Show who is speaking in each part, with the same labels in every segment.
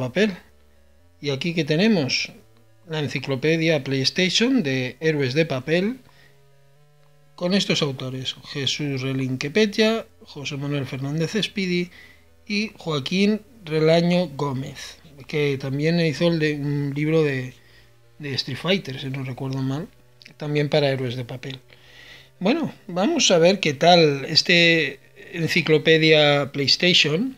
Speaker 1: Papel. Y aquí que tenemos la enciclopedia PlayStation de Héroes de Papel con estos autores: Jesús Relinque-Petya, José Manuel Fernández Speedy y Joaquín Relaño Gómez, que también hizo un libro de Street Fighter, si no recuerdo mal, también para Héroes de Papel. Bueno, vamos a ver qué tal enciclopedia PlayStation,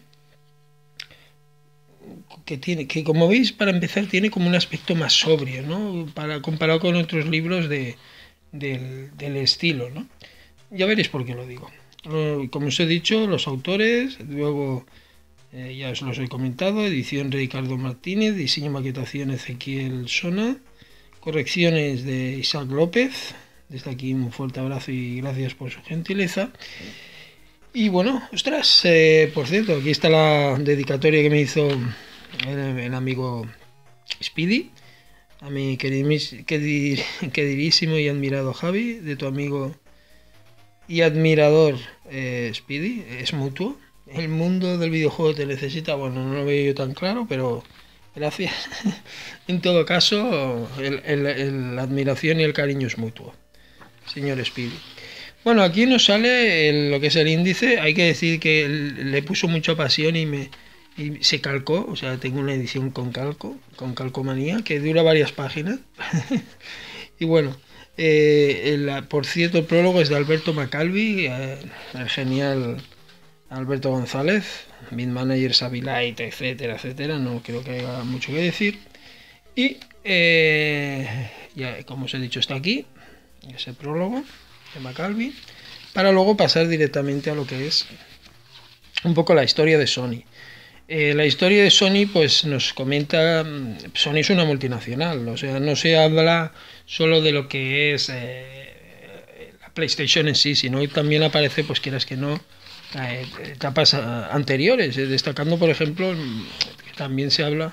Speaker 1: que como veis, para empezar, tiene como un aspecto más sobrio, ¿no? Comparado con otros libros del estilo, ¿no? Ya veréis por qué lo digo. Como os he dicho, los autores, luego ya os los he comentado: edición Ricardo Martínez, diseño y maquetación Ezequiel Sona, correcciones de Isaac López. Desde aquí un fuerte abrazo y gracias por su gentileza. Y bueno, ostras, por cierto, aquí está la dedicatoria que me hizo el amigo Speedy, a mi queridísimo y admirado Javi, de tu amigo y admirador Speedy. Es mutuo. El mundo del videojuego te necesita. Bueno, no lo veo yo tan claro, pero gracias. En todo caso, la admiración y el cariño es mutuo, señor Speedy. Bueno, aquí nos sale lo que es el índice. Hay que decir que le puso mucha pasión y se calcó. O sea, tengo una edición con calcomanía, que dura varias páginas. Y bueno, por cierto, el prólogo es de Alberto Macalvi, el genial Alberto González, Mid Manager, Savilight, etcétera, etcétera. No creo que haya mucho que decir. Y ya, como os he dicho, está aquí ese prólogo de Macalvi, para luego pasar directamente a lo que es un poco la historia de Sony. La historia de Sony, pues nos comenta, Sony es una multinacional, o sea, no se habla solo de lo que es la PlayStation en sí, sino que también aparece, pues quieras que no, etapas anteriores, destacando, por ejemplo, que también se habla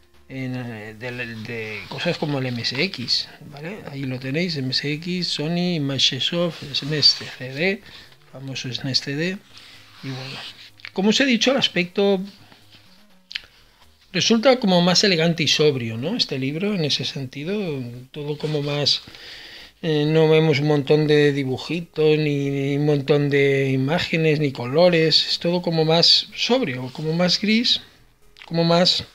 Speaker 1: de cosas como el MSX, ¿vale? Ahí lo tenéis: MSX, Sony, Microsoft, SNES CD, famoso SNES CD. Y bueno, como os he dicho, el aspecto resulta como más elegante y sobrio, ¿no? Este libro, en ese sentido, todo como más... no vemos un montón de dibujitos, ni un montón de imágenes, ni colores. Es todo como más sobrio, como más gris, como más...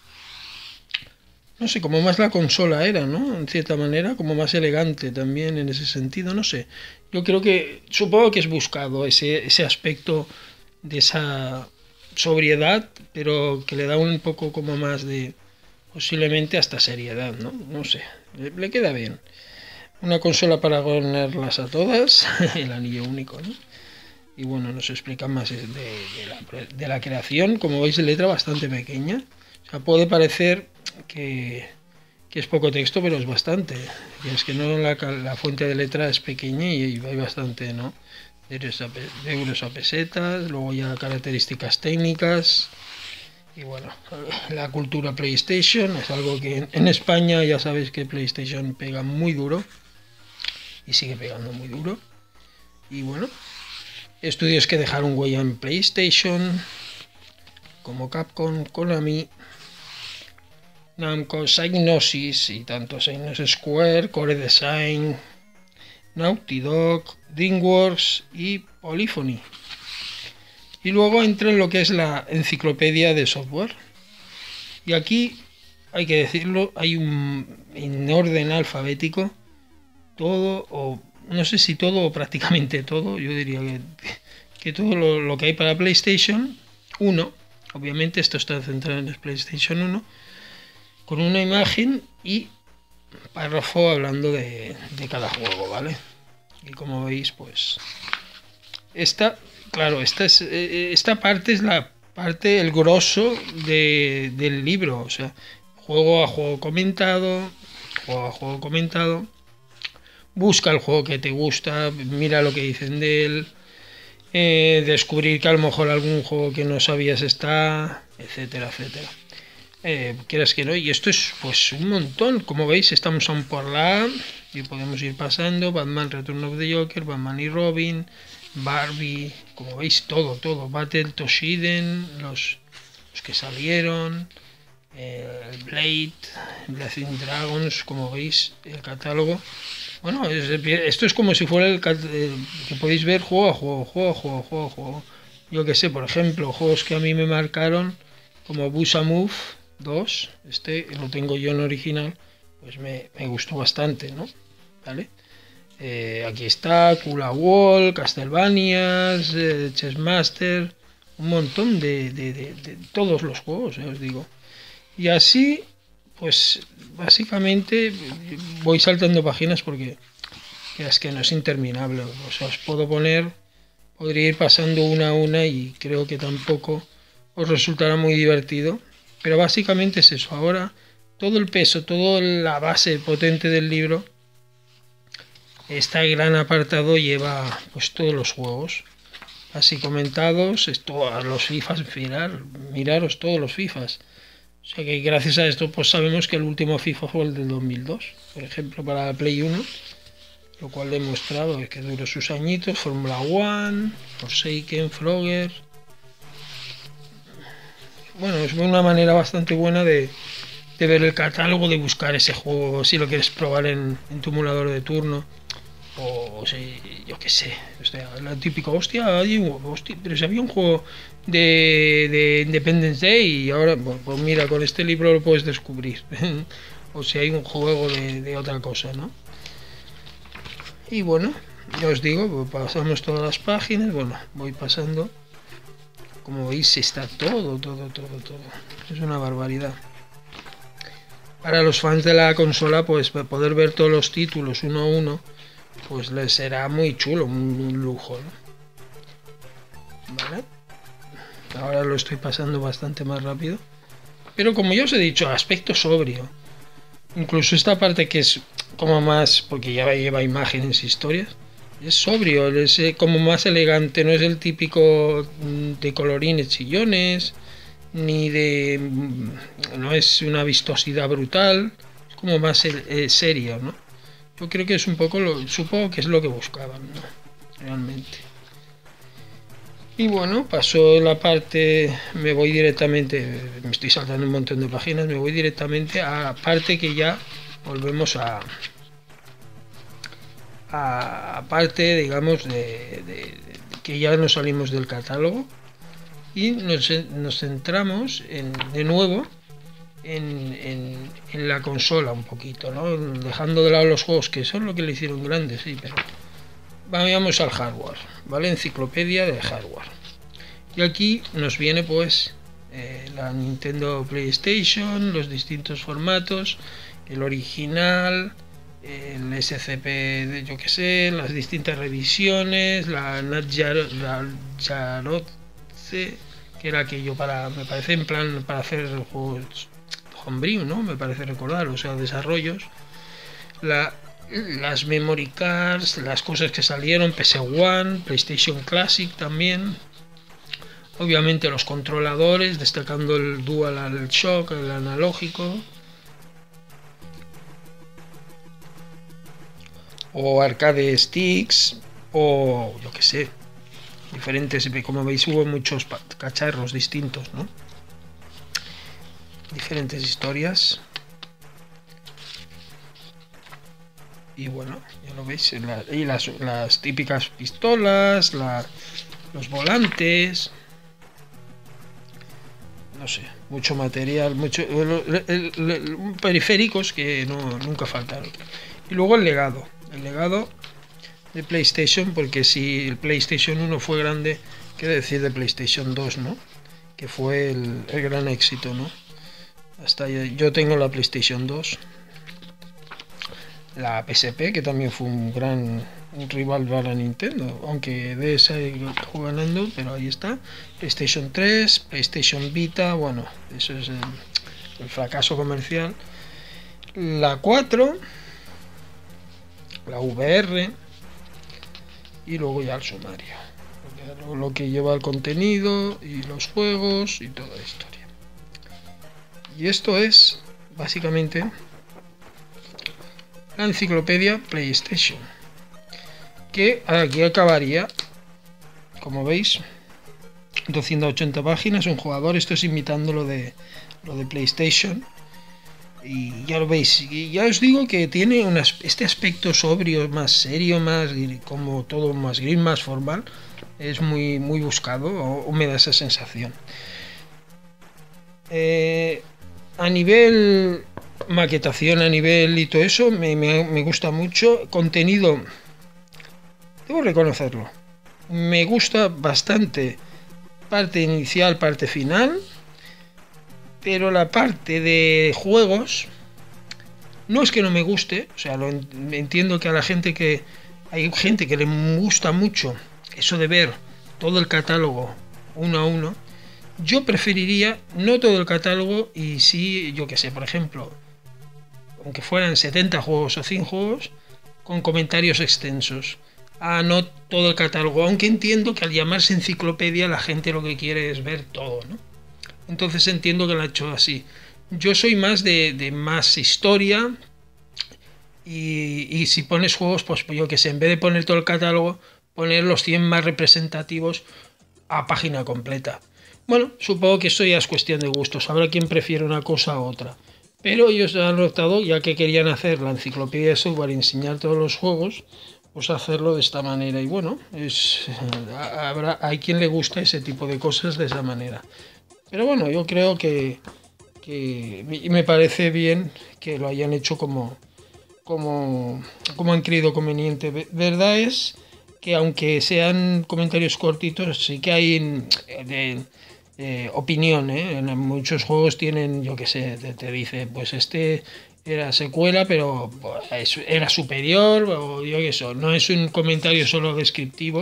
Speaker 1: no sé, como más la consola era, ¿no? En cierta manera, como más elegante también en ese sentido, no sé. Yo creo que, supongo que es buscado ese aspecto de esa sobriedad, pero que le da un poco como más de, posiblemente hasta seriedad, ¿no? No sé, le queda bien. Una consola para ponerlas a todas, el anillo único, ¿no? Y bueno, nos explica más de la creación. Como veis, letra bastante pequeña. O sea, puede parecer que es poco texto, pero es bastante. Y es que no, la fuente de letra es pequeña y hay bastante, ¿no? De euros a pesetas, luego ya características técnicas. Y bueno, la cultura PlayStation es algo que en España ya sabéis que PlayStation pega muy duro y sigue pegando muy duro. Y bueno, estudios que dejaron huella en PlayStation, como Capcom, Konami, Namco, Psygnosis y tanto Psygnosis Square, Core Design, Naughty Dog, DreamWorks y Polyphony. Y luego entra en lo que es la enciclopedia de software. Y aquí, hay que decirlo, hay en orden alfabético todo, o no sé si todo o prácticamente todo, yo diría que todo lo que hay para PlayStation 1, obviamente esto está centrado en el PlayStation 1, con una imagen y párrafo hablando de cada juego, ¿vale? Y como veis, pues esta parte es la parte, el grosso del libro, o sea, juego a juego comentado, busca el juego que te gusta, mira lo que dicen de él, descubrir que a lo mejor algún juego que no sabías está, etcétera, etcétera. Quieras que no, y esto es pues un montón. Como veis, estamos aún por la A y podemos ir pasando: Batman Return of the Joker, Batman y Robin, Barbie, como veis, todo, Battle Toshiden, los que salieron, Blade Dragons, como veis, el catálogo. Bueno, esto es como si fuera que podéis ver juego a juego. Yo que sé, por ejemplo, juegos que a mí me marcaron, como Busa Move 2, este lo tengo yo en original, pues me gustó bastante, ¿no? ¿Vale? Aquí está Kula Wall, Castlevanias, Chessmaster, un montón de todos los juegos, os digo. Y así, pues básicamente voy saltando páginas porque es que no es interminable. O sea, podría ir pasando una a una y creo que tampoco os resultará muy divertido. Pero básicamente es eso. Ahora todo el peso, toda la base potente del libro, este gran apartado lleva pues todos los juegos. Así comentados, todos los FIFAs, miraros todos los FIFAs. O sea que gracias a esto pues sabemos que el último FIFA fue el del 2002, por ejemplo, para la Play 1, lo cual he demostrado es que duró sus añitos, Fórmula 1, Forsaken, Frogger. Bueno, es una manera bastante buena de ver el catálogo, de buscar ese juego, si lo quieres probar en tu emulador de turno. O si, yo qué sé, o sea, la típica, hostia, pero si había un juego de Independence Day y ahora, pues mira, con este libro lo puedes descubrir. O si hay un juego de otra cosa, ¿no? Y bueno, ya os digo, pues pasamos todas las páginas, bueno, voy pasando. Como veis, está todo. Es una barbaridad. Para los fans de la consola, pues poder ver todos los títulos uno a uno, pues les será muy chulo, un lujo, ¿no? ¿Vale? Ahora lo estoy pasando bastante más rápido. Pero como ya os he dicho, aspecto sobrio. Incluso esta parte que es como más, porque ya lleva imágenes, historias, es sobrio, es como más elegante, no es el típico de colorines chillones, ni no es una vistosidad brutal, es como más serio, ¿no? Yo creo que es un poco, supongo que es lo que buscaban, ¿no? Realmente. Y bueno, pasó la parte, me voy directamente, me estoy saltando un montón de páginas, me voy directamente a la parte que ya volvemos a parte, digamos, de que ya nos salimos del catálogo y nos centramos de nuevo en la consola un poquito, ¿no? Dejando de lado los juegos, que son lo que le hicieron grandes, sí, pero vamos al hardware, ¿vale? Enciclopedia de hardware. Y aquí nos viene pues la Nintendo PlayStation, los distintos formatos, el original, el SCP, yo que sé, las distintas revisiones, la Nat Yaroze, que era aquello me parece en plan para hacer juegos homebrew, ¿no? Me parece recordar, o sea, desarrollos, las memory cards, las cosas que salieron, PS1, PlayStation Classic también, obviamente los controladores, destacando el DualShock, el analógico, o arcade sticks, o yo que sé, diferentes, como veis hubo muchos cacharros distintos, ¿no? Diferentes historias. Y bueno, ya lo veis, y las típicas pistolas, los volantes, no sé, mucho material, periféricos que nunca faltaron. Y luego el legado de PlayStation, porque si el PlayStation 1 fue grande, ¿qué decir de PlayStation 2, ¿no? Que fue el gran éxito, ¿no? Yo tengo la PlayStation 2, la PSP, que también fue un rival para Nintendo, aunque de esa fue ganando, pero ahí está. PlayStation 3, PlayStation Vita, bueno, eso es el fracaso comercial. La 4, la VR, y luego ya el sumario, lo que lleva el contenido y los juegos y toda la historia. Y esto es básicamente la enciclopedia PlayStation, que aquí acabaría, como veis, 280 páginas, un jugador. Esto es imitando lo de PlayStation, Y ya lo veis, y ya os digo que tiene este aspecto sobrio, más serio, más como todo más gris, más formal. Es muy buscado, o me da esa sensación. A nivel maquetación, a nivel y todo eso, me gusta mucho. Contenido, debo reconocerlo, me gusta bastante. Parte inicial, parte final. Pero la parte de juegos, no es que no me guste, o sea, entiendo que a la gente que... Hay gente que le gusta mucho eso de ver todo el catálogo uno a uno. Yo preferiría no todo el catálogo y sí, yo que sé, por ejemplo, aunque fueran 70 juegos o 100 juegos, con comentarios extensos. A no todo el catálogo, aunque entiendo que al llamarse enciclopedia la gente lo que quiere es ver todo, ¿no? Entonces entiendo que lo ha hecho así. Yo soy más de más historia y si pones juegos, pues yo que sé, en vez de poner todo el catálogo, poner los 100 más representativos a página completa. Bueno, supongo que esto ya es cuestión de gustos. Habrá quien prefiere una cosa u otra. Pero ellos han notado, ya que querían hacer la enciclopedia de software y enseñar todos los juegos, pues hacerlo de esta manera. Y bueno, hay quien le gusta ese tipo de cosas de esa manera. Pero bueno, yo creo que me parece bien que lo hayan hecho como han creído conveniente. Verdad es que aunque sean comentarios cortitos, sí que hay opinión, ¿eh? En muchos juegos tienen, yo qué sé, te dice, pues este era secuela, pero era superior, o yo qué sé, no es un comentario solo descriptivo,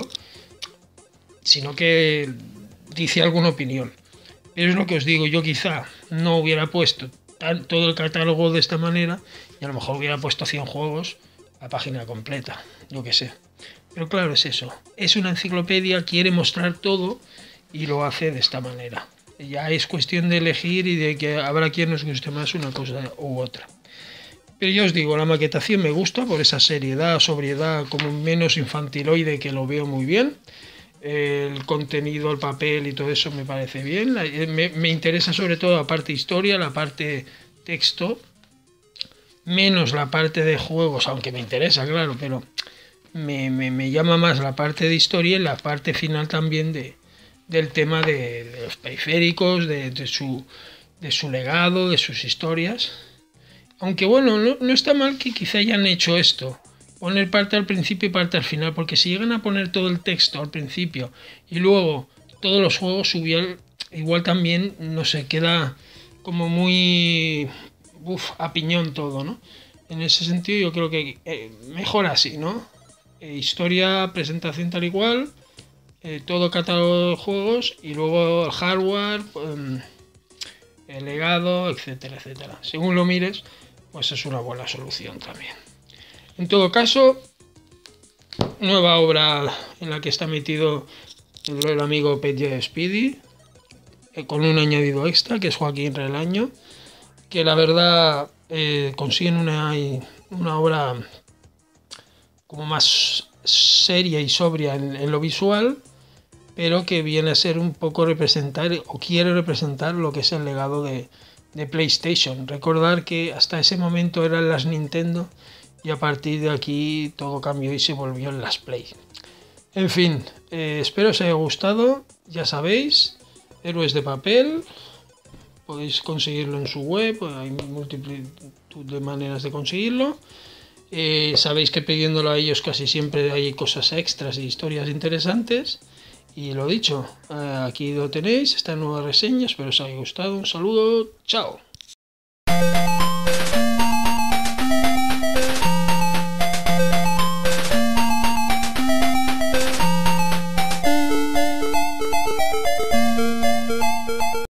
Speaker 1: sino que dice alguna opinión. Pero es lo que os digo, yo quizá no hubiera puesto todo el catálogo de esta manera y a lo mejor hubiera puesto 100 juegos a página completa, yo qué sé. Pero claro, es eso. Es una enciclopedia, quiere mostrar todo y lo hace de esta manera. Ya es cuestión de elegir y de que habrá quien nos guste más una cosa u otra. Pero yo os digo, la maquetación me gusta por esa seriedad, sobriedad, como menos infantiloide, que lo veo muy bien. El contenido, el papel y todo eso me parece bien. Me interesa sobre todo la parte historia, la parte texto, menos la parte de juegos, aunque me interesa, claro, pero me llama más la parte de historia y la parte final también del tema de los periféricos, de su legado, de sus historias. Aunque bueno, no está mal que quizá hayan hecho esto, poner parte al principio y parte al final, porque si llegan a poner todo el texto al principio y luego todos los juegos igual también no sé, queda como muy a piñón todo, ¿no? En ese sentido yo creo que mejor así, ¿no? Historia, presentación tal igual, todo catálogo de juegos y luego el hardware, el legado, etcétera, etcétera. Según lo mires, pues es una buena solución también. En todo caso, nueva obra en la que está metido el amigo Petje Speedy, con un añadido extra, que es Joaquín Relaño, que la verdad consiguen una obra como más seria y sobria en lo visual, pero que viene a ser un poco representar, o quiere representar, lo que es el legado de PlayStation. Recordar que hasta ese momento eran las Nintendo y a partir de aquí todo cambió y se volvió en las Play. En fin, espero os haya gustado. Ya sabéis, Héroes de Papel, podéis conseguirlo en su web, hay multitud de maneras de conseguirlo. Sabéis que pidiéndolo a ellos casi siempre hay cosas extras y historias interesantes. Y lo dicho, aquí lo tenéis, esta nueva reseña, espero os haya gustado. Un saludo, chao.